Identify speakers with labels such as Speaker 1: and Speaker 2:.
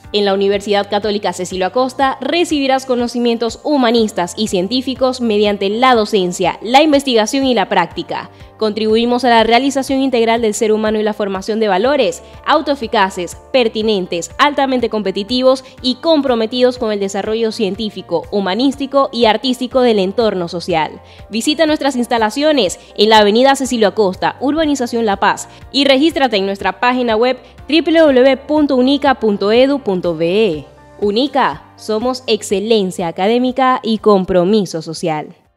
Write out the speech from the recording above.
Speaker 1: En la Universidad Católica Cecilio Acosta recibirás conocimientos humanistas y científicos mediante la docencia, la investigación y la práctica. Contribuimos a la realización integral del ser humano y la formación de valores autoeficaces, pertinentes, altamente competitivos y comprometidos con el desarrollo científico, humanístico y artístico del entorno social. Visita nuestras instalaciones en la Avenida Cecilio Acosta, Urbanización La Paz, y regístrate en nuestra página web www.unica.edu.be. UNICA, somos excelencia académica y compromiso social.